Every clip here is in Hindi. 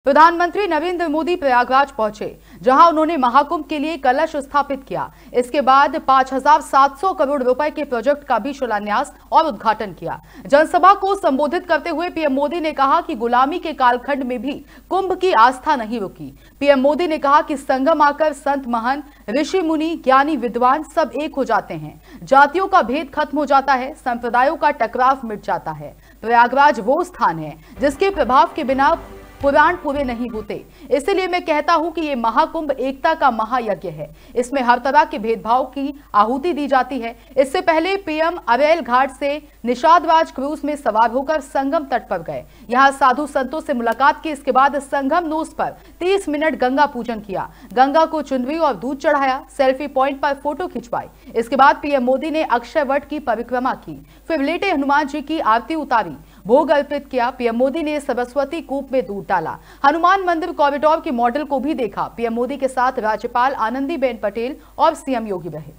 प्रधानमंत्री नरेंद्र मोदी प्रयागराज पहुंचे, जहां उन्होंने महाकुंभ के लिए कलश स्थापित किया। इसके बाद 5,700 करोड़ रुपए के प्रोजेक्ट का भी शिलान्यास और उद्घाटन किया। जनसभा को संबोधित करते हुए पीएम मोदी ने कहा कि गुलामी के कालखंड में भी कुंभ की आस्था नहीं रुकी। पीएम मोदी ने कहा कि संगम आकर संत महंत, ऋषि मुनि, ज्ञानी विद्वान सब एक हो जाते हैं, जातियों का भेद खत्म हो जाता है, संप्रदायों का टकराव मिट जाता है। प्रयागराज वो स्थान है जिसके प्रभाव के बिना पुराण पूरे नहीं होते। इसलिए मैं कहता हूं कि ये महाकुंभ एकता का महायज्ञ है। इसमें हर तरह के भेदभाव की आहुति दी जाती है। इससे पहले पीएम अरेल घाट से निषादराज क्रूज में सवार होकर संगम तट पर गए। यहां साधु संतों से मुलाकात की। इसके बाद संगम नोस पर 30 मिनट गंगा पूजन किया। गंगा को चुनरी और दूध चढ़ाया। सेल्फी पॉइंट पर फोटो खिंचवाई। इसके बाद पीएम मोदी ने अक्षय वट की परिक्रमा की, फिर लेटे हनुमान जी की आरती उतारी, भोग अर्पित किया। पीएम मोदी ने सरस्वती कूप में दूध डाला। हनुमान मंदिर कॉरिडोर के मॉडल को भी देखा। पीएम मोदी के साथ राज्यपाल आनंदीबेन पटेल और सीएम योगी रहे।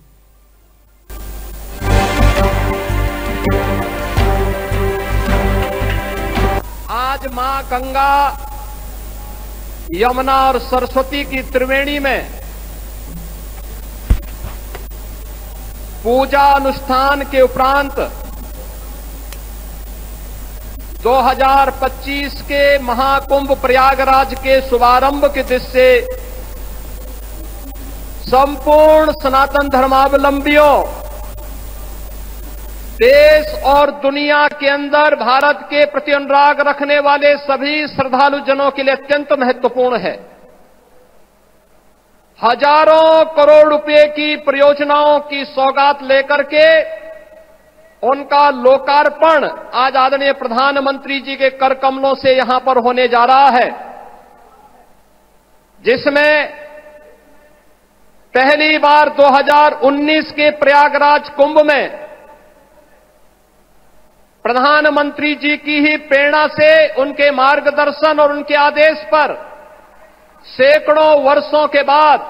आज मां गंगा, यमुना और सरस्वती की त्रिवेणी में पूजा अनुष्ठान के उपरांत 2025 के महाकुंभ प्रयागराज के शुभारंभ की दृष्टि से संपूर्ण सनातन धर्मावलंबियों, देश और दुनिया के अंदर भारत के प्रति अनुराग रखने वाले सभी श्रद्धालु जनों के लिए अत्यंत महत्वपूर्ण है। हजारों करोड़ रुपए की परियोजनाओं की सौगात लेकर के उनका लोकार्पण आज आदरणीय प्रधानमंत्री जी के कर कमलों से यहां पर होने जा रहा है, जिसमें पहली बार 2019 के प्रयागराज कुंभ में प्रधानमंत्री जी की ही प्रेरणा से, उनके मार्गदर्शन और उनके आदेश पर सैकड़ों वर्षों के बाद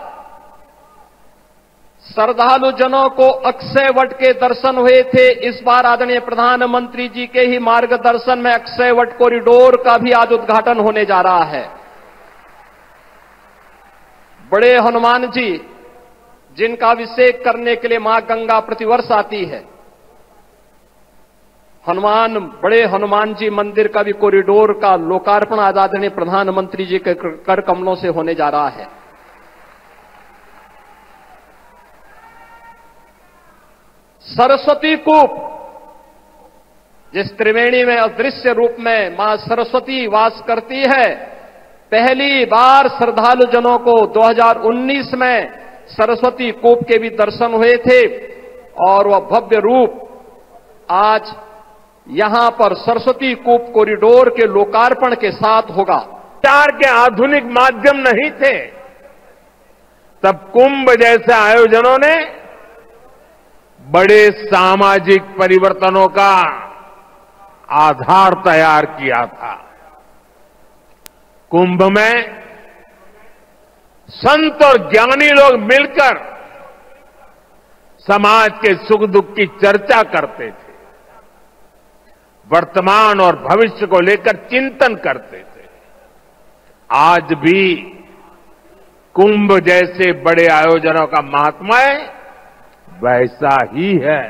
श्रद्धालु जनों को अक्षय वट के दर्शन हुए थे। इस बार आदरणीय प्रधानमंत्री जी के ही मार्गदर्शन में अक्षय वट कॉरिडोर का भी आज उद्घाटन होने जा रहा है। बड़े हनुमान जी, जिनका अभिषेक करने के लिए मां गंगा प्रतिवर्ष आती है, बड़े हनुमान जी मंदिर का भी कॉरिडोर का लोकार्पण आज आदरणीय प्रधानमंत्री जी के कर कमलों से होने जा रहा है। सरस्वती कूप, जिस त्रिवेणी में अदृश्य रूप में मां सरस्वती वास करती है, पहली बार श्रद्धालु जनों को 2019 में सरस्वती कूप के भी दर्शन हुए थे और वह भव्य रूप आज यहां पर सरस्वती कूप कॉरिडोर के लोकार्पण के साथ होगा। संचार के आधुनिक माध्यम नहीं थे, तब कुंभ जैसे आयोजनों ने बड़े सामाजिक परिवर्तनों का आधार तैयार किया था। कुंभ में संत और ज्ञानी लोग मिलकर समाज के सुख दुख की चर्चा करते थे, वर्तमान और भविष्य को लेकर चिंतन करते थे। आज भी कुंभ जैसे बड़े आयोजनों का महात्म्य वैसा ही है।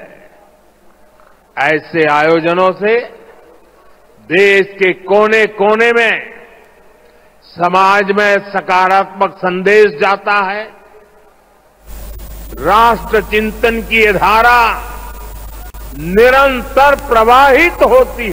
ऐसे आयोजनों से देश के कोने कोने में समाज में सकारात्मक संदेश जाता है। राष्ट्र चिंतन की ये धारा निरंतर प्रवाहित होती